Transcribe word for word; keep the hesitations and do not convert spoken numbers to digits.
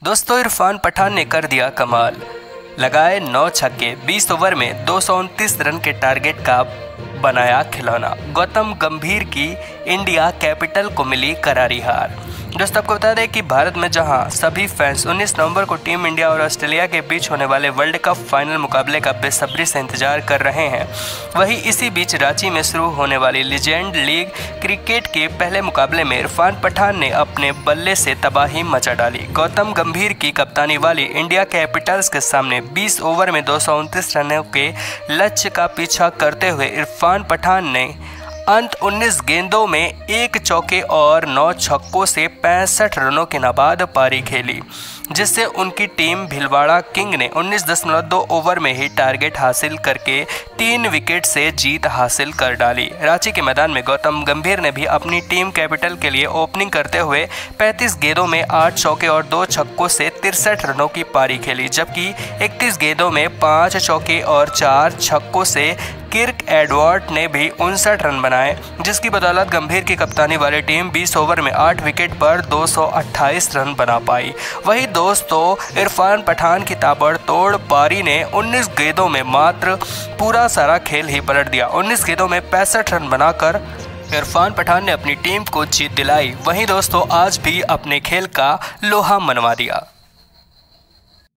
दोस्तों इरफान पठान ने कर दिया कमाल, लगाए नौ छक्के, बीस ओवर में दो सौ उनतीस रन के टारगेट का बनाया खिलौना। गौतम गंभीर की इंडिया कैपिटल को मिली करारी हार। दोस्तों आपको बता दें कि भारत में जहां सभी फैंस उन्नीस नवंबर को टीम इंडिया और ऑस्ट्रेलिया के बीच होने वाले वर्ल्ड कप फाइनल मुकाबले का बेसब्री से इंतजार कर रहे हैं, वहीं इसी बीच रांची में शुरू होने वाली लीजेंड लीग क्रिकेट के पहले मुकाबले में इरफान पठान ने अपने बल्ले से तबाही मचा डाली। गौतम गंभीर की कप्तानी वाली इंडिया कैपिटल्स के सामने बीस ओवर में दो सौ उनतीस रनों के लक्ष्य का पीछा करते हुए इरफान पठान ने अंत उन्नीस गेंदों में एक चौके और नौ छक्कों से पैंसठ रनों की नाबाद पारी खेली, जिससे उनकी टीम भीलवाड़ा किंग ने उन्नीस दशमलव दो ओवर में ही टारगेट हासिल करके तीन विकेट से जीत हासिल कर डाली। रांची के मैदान में गौतम गंभीर ने भी अपनी टीम कैपिटल के लिए ओपनिंग करते हुए पैंतीस गेंदों में आठ चौके और दो छक्कों से तिरसठ रनों की पारी खेली, जबकि इकतीस गेंदों में पाँच चौके और चार छक्कों से किर्क एडवर्ड ने भी उनसठ रन बनाए, जिसकी बदौलत गंभीर की कप्तानी वाली टीम बीस ओवर में आठ विकेट पर दो सौ अट्ठाईस रन बना पाई। वहीं दोस्तों इरफान पठान की ताबड़तोड़ पारी ने उन्नीस गेंदों में मात्र पूरा सारा खेल ही पलट दिया। उन्नीस गेंदों में पैंसठ रन बनाकर इरफान पठान ने अपनी टीम को जीत दिलाई। वहीं दोस्तों आज भी अपने खेल का लोहा मनवा दिया।